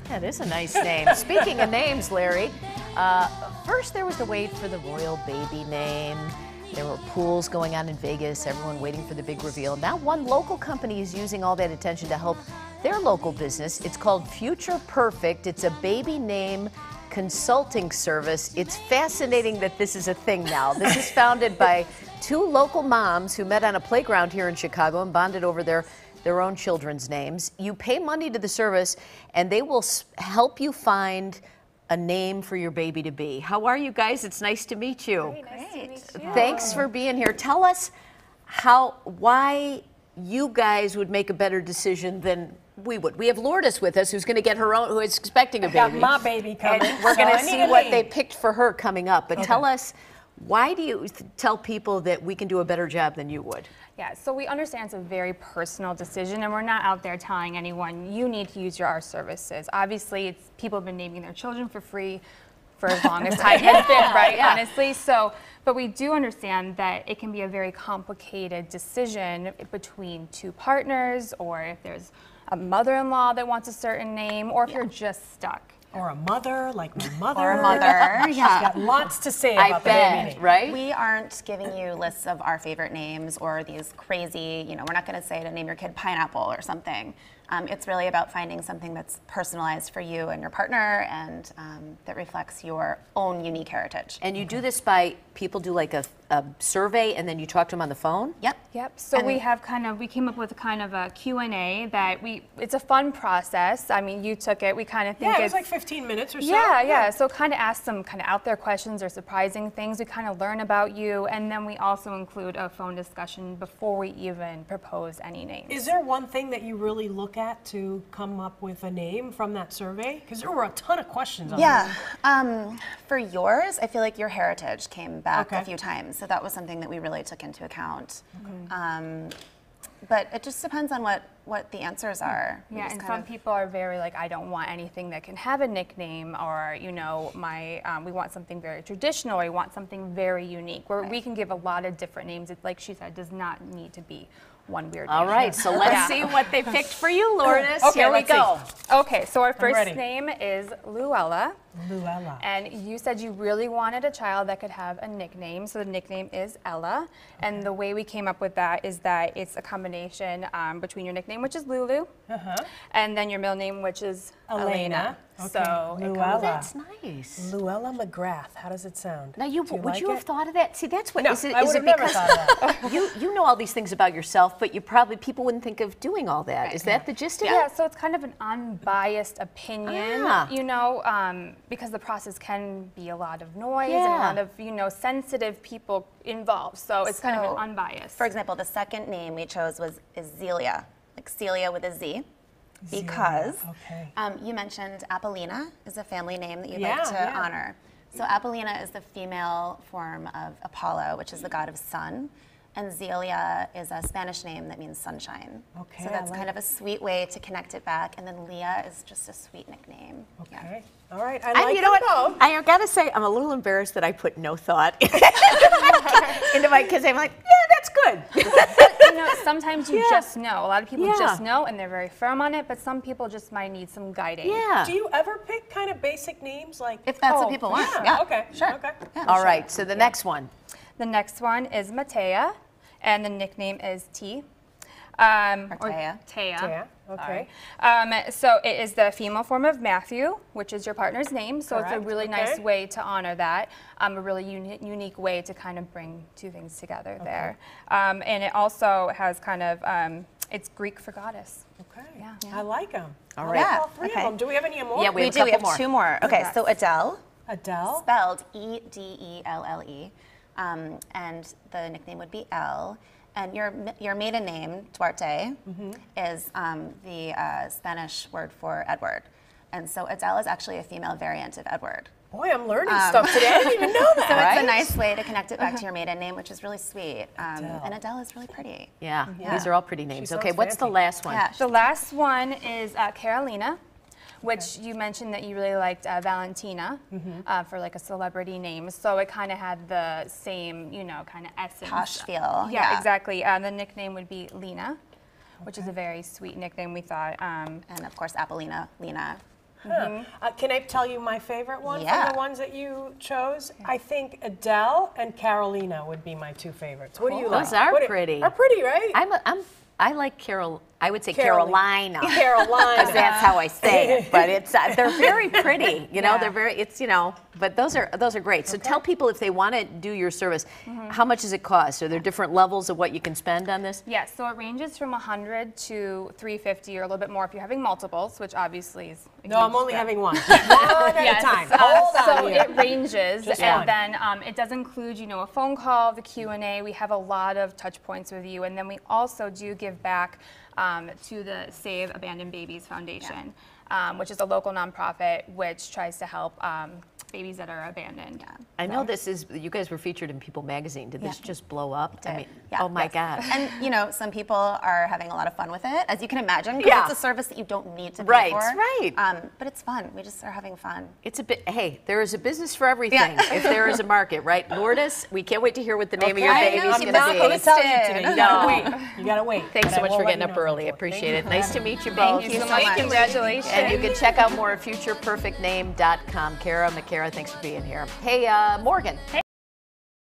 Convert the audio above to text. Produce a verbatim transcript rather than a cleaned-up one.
That is a nice name. Speaking of names, Larry, uh, first there was the wait for the royal baby name. There were pools going on in Vegas, everyone waiting for the big reveal. Now one local company is using all that attention to help their local business. It's called Future Perfect. It's a baby name consulting service. It's fascinating that this is a thing now. This is founded by two local moms who met on a playground here in Chicago and bonded over their their own children's names. You pay money to the service and they will help you find a name for your baby to be. How are you guys? It's nice to meet you. Very nice to meet you. Thanks for being here. Tell us how, why you guys would make a better decision than we would. We have Lourdes with us, who's going to get her own, who is expecting a baby. I got my baby coming. And we're so going to I see need a what name. they picked for her coming up. But Okay. tell us, why do you th- tell people that we can do a better job than you would? Yeah, so we understand it's a very personal decision, and we're not out there telling anyone you need to use your our services. Obviously, it's people have been naming their children for free for as long as time has been, right? Yeah. Honestly, so but we do understand that it can be a very complicated decision between two partners, or if there's a mother-in-law that wants a certain name, or if you're just stuck. Or a mother, like my mother. Or a mother, She's yeah. got lots to say I about the baby bet, name. right? We aren't giving you lists of our favorite names or these crazy, you know, we're not going to say to name your kid Pineapple or something. Um, it's really about finding something that's personalized for you and your partner and um, that reflects your own unique heritage. And you do this by, people do like a, a survey and then you talk to them on the phone? Yep. Yep. So And- we have kind of we came up with a kind of a Q and A that we it's a fun process. I mean, you took it. We kind of think Yeah, it it's was like fifteen minutes or so. yeah, yeah. So kind of ask some kind of out there questions or surprising things. We kind of learn about you, and then we also include a phone discussion before we even propose any names. Is there one thing that you really look at to come up with a name from that survey? Because there were a ton of questions on Yeah. Um, for yours, I feel like your heritage came back Okay. a few times. So that was something that we really took into account. Um, but it just depends on what, what the answers are. We Yeah, just and kind some of- people are very like, I don't want anything that can have a nickname, or you know, my um, we want something very traditional, or we want something very unique. Where we can give a lot of different names. It, like she said, does not need to be one weird name. All right, so let's Yeah. see what they picked for you, Lourdes. Okay, Here we let's see. go. Okay, so our first ready. name is Luella. Luella. And you said you really wanted a child that could have a nickname, so the nickname is Ella. And the way we came up with that is that it's a combination um, between your nickname, which is Lulu, Uh-huh. and then your middle name, which is Elena. Elena. Okay. So it Luella. comes- That's nice. Luella McGrath. How does it sound? Now, you Do you would like you have it? thought of that? See, that's what No, is it? I Is would it have never because thought of that. you you know all these things about yourself, but you probably people wouldn't think of doing all that. Is that the gist of Yeah, it? so it's kind of an unbiased opinion, Ah. you know, um, because the process can be a lot of noise and a Yeah. lot of, you know, sensitive people involved. So it's kind of So, an unbiased. For example, the second name we chose was is Zelia, like Celia with a Z. Because Okay. um, you mentioned Apollina is a family name that you'd Yeah, like to yeah. honor. So Apollina is the female form of Apollo, which is the god of sun. And Zelia is a Spanish name that means sunshine. Okay, So I that's like kind of a sweet way to connect it back. And then Leah is just a sweet nickname. Yeah. Okay. All right. I I, like you know them what? both. I gotta say, I'm a little embarrassed that I put no thought into my because I'm like, yeah, that's good. you know, sometimes you Yeah. just know. A lot of people Yeah. just know and they're very firm on it, but some people just might need some guiding. Yeah. Do you ever pick kind of basic names like? If that's Oh, what people want. yeah. Yeah. Okay. Sure. Okay. All right. So the next one. The next one is Matea, and the nickname is T. Um, Or Taya. Taya. Taya, okay. Sorry. Um, so it is the female form of Matthew, which is your partner's name. So it's Correct, a really okay. nice way to honor that. Um, a really uni- unique way to kind of bring two things together there. Um, and it also has kind of, um, it's Greek for goddess. Okay. Yeah. I like them. All I right. like Yeah, all three okay. of them. Do we have any more? Yeah, we We have a do. We couple have more. two more. Okay. Yes. So Adele, Adele. spelled E D E L L E, um, and the nickname would be Elle. And your your maiden name, Duarte, is um, the uh, Spanish word for Edward. And so Adele is actually a female variant of Edward. Boy, I'm learning stuff today. I didn't even know that. So Right? it's a nice way to connect it back to your maiden name, which is really sweet. Um, Adele. And Adele is really pretty. Yeah, Yeah. these are all pretty names. sounds Okay, what's the fancy. last one? Yeah. The last one is uh, Carolina, which you mentioned that you really liked uh, Valentina uh, for like a celebrity name. So it kind of had the same, you know, kind of essence. Posh feel. Yeah, Yeah. exactly. Uh, the nickname would be Lena, which is a very sweet nickname, we thought. Um, And of course, Apollina, Lena, Huh. Uh, can I tell you my favorite one Yeah. from the ones that you chose? I think Adele and Carolina would be my two favorites. What do you like? Those are What do- pretty. Are pretty, right? I'm, a, I'm, I like Carol. I would say Carolina. Carolina. Carolina. Because that's how I say it. But it's uh, they're very pretty. You know, Yeah. they're very. It's you know. But those are those are great. So tell people if they want to do your service, how much does it cost? Are there different levels of what you can spend on this? Yes, so it ranges from one hundred to three fifty or a little bit more if you're having multiples, which obviously is a No, I'm huge only step. having one. One at Yes, a time. uh, Hold so on here. it ranges, Just and one. then um, it does include, you know, a phone call, the Q and A. We have a lot of touch points with you, and then we also do give back um, to the Save Abandoned Babies Foundation, um, which is a local nonprofit which tries to help um, babies that are abandoned. I know this is. You guys were featured in People Magazine. Did this Yeah. just blow up? I did. mean, Yeah, oh my yes. God. And you know, some people are having a lot of fun with it, as you can imagine, because Yeah. it's a service that you don't need to pay Right, for. right. Um, but it's fun. We just are having fun. It's a bit. Hey, there is a business for everything. Yeah. If there is a market, right? Lourdes, we can't wait to hear what the name of your Okay, baby's I know, I'm going not to be. going to tell you Posted. today. You No. gotta wait. You gotta wait. Thanks But so I much will for let getting you up know early. I before. appreciate Thank it. you. Nice to meet you both. Thank you so much. Congratulations. And you can check out more at future perfect name dot com. Kara McCara, thanks for being here. Hey, uh, Morgan.